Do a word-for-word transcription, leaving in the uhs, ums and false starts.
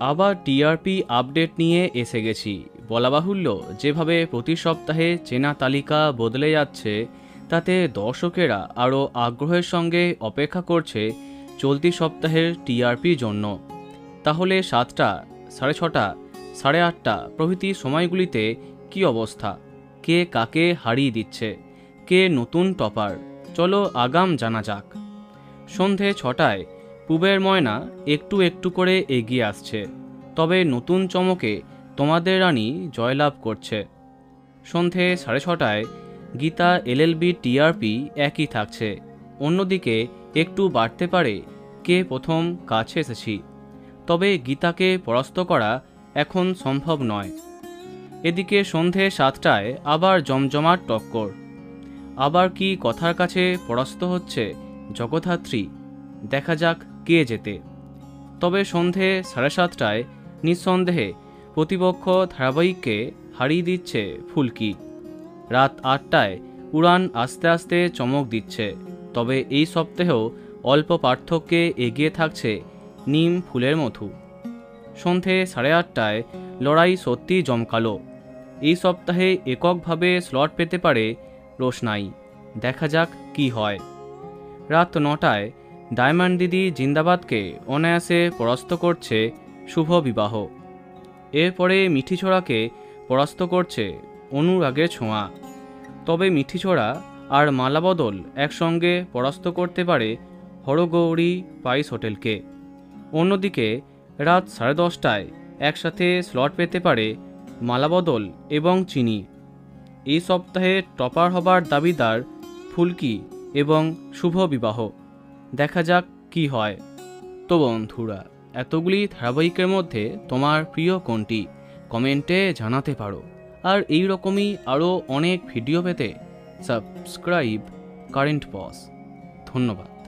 আবার TRP update নিয়ে এসে গেছি। বলা বাহুল্য, যেভাবে প্রতি সপ্তাহে চেনা তালিকা বদলে যাচ্ছে তাতে দর্শকেরা আরও আগ্রহের সঙ্গে অপেক্ষা করছে চলতি সপ্তাহের টিআরপির জন্য। তাহলে সাতটা, সাড়ে ছটা, সাড়ে আটটা প্রভৃতি সময়গুলিতে কি অবস্থা? কে কাকে হারিয়ে দিচ্ছে? কে নতুন টপার? চলো আগাম জানা যাক। সন্ধে ছটায় পূবের ময়না একটু একটু করে এগিয়ে আসছে, তবে নতুন চমকে তোমাদের রানী জয়লাভ করছে। সন্ধে সাড়ে ছটায় গীতা এলএলবি টিআরপি একই থাকছে। অন্যদিকে একটু বাড়তে পারে কে প্রথম কাছে এসেছি, তবে গীতাকে পরাস্ত করা এখন সম্ভব নয়। এদিকে সন্ধে সাতটায় আবার জমজমাট টক্কর। আবার কি কথার কাছে পরাস্ত হচ্ছে জগদ্ধাত্রী? দেখা যাক কে জেতে। তবে সন্ধে সাড়ে সাতটায় নিঃসন্দেহে প্রতিপক্ষ ধারাবাহিককে হারিয়ে দিচ্ছে ফুলকি। রাত আটটায় উড়ান আস্তে আস্তে চমক দিচ্ছে, তবে এই সপ্তাহেও অল্প পার্থক্যে এগিয়ে থাকছে নিম ফুলের মধু। সন্ধে সাড়ে আটটায় লড়াই সত্যি জমকালো। এই সপ্তাহে এককভাবে স্লট পেতে পারে রোশনাই। দেখা যাক কি হয়। রাত নটায় ডায়মন্ড দিদি জিন্দাবাদকে অনায়াসে পরাস্ত করছে শুভ বিবাহ। এরপরে মিঠিছোড়াকে পরাস্ত করছে অনুরাগের ছোঁয়া। তবে মিঠিছোড়া আর মালাবদল একসঙ্গে পরাস্ত করতে পারে হরগৌরী পাইস হোটেলকে। অন্যদিকে রাত সাড়ে দশটায় একসাথে স্লট পেতে পারে মালাবদল এবং চিনি। এই সপ্তাহে টপার হবার দাবিদার ফুলকি এবং শুভ বিবাহ। দেখা যাক কি হয়। তো বন্ধুরা, এতগুলি ধারাবাহিকের মধ্যে তোমার প্রিয় কোনটি কমেন্টে জানাতে পারো। আর এই রকমই আরও অনেক ভিডিও পেতে সাবস্ক্রাইব কারেন্ট পজ। ধন্যবাদ।